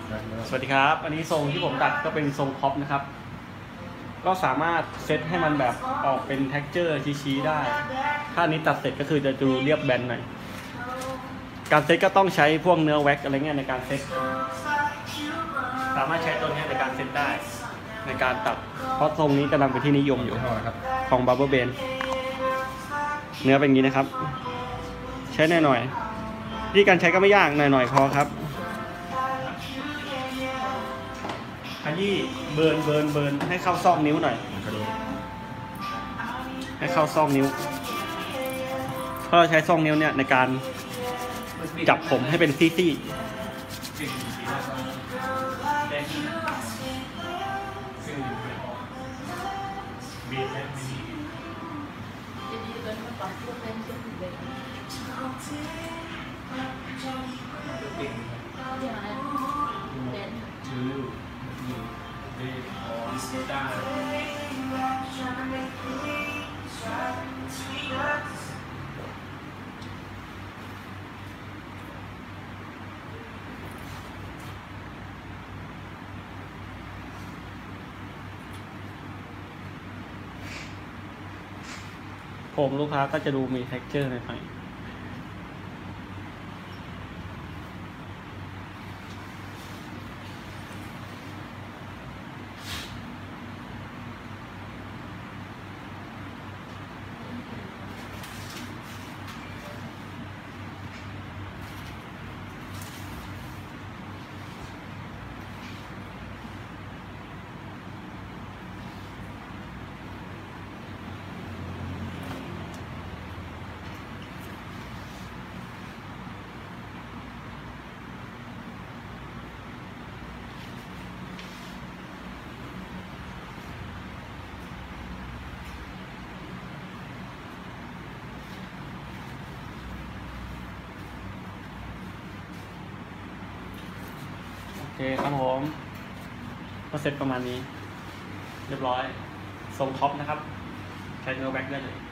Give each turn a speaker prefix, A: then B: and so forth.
A: สวัสดีครับอันนี้ทรงที่ผมตัดก็เป็นทรงท็อปนะครับก็สามารถเซตให้มันแบบออกเป็น texture ชี้ๆได้ถ้านี้ตัดเสร็จก็คือจะดูเรียบแบนหน่อยการเซตก็ต้องใช้พวกเนื้อแว็กอะไรเงี้ยในการเซตสามารถใช้ตัวนี้ในการเซตได้ในการตัดเพราะทรงนี้กำลังเป็นที่นิยมอยู่ของ Barber Band เนื้อเป็นอย่างนี้นะครับใช้หน่อยๆที่การใช้ก็ไม่ยากหน่อยๆพอครับขยี้เบิร์นให้เข้าซอกนิ้วหน่อยให้เข้าซอกนิ้วเพราะเราใช้ซอกนิ้วเนี่ยในการจับผมให้เป็นซี่ผมลูกค้าก็จะดูมี texture หน่อยโอเคครับผมก็เสร็จประมาณนี้เรียบร้อยทรงท็อปนะครับใช้เนื้อแว็กได้เลย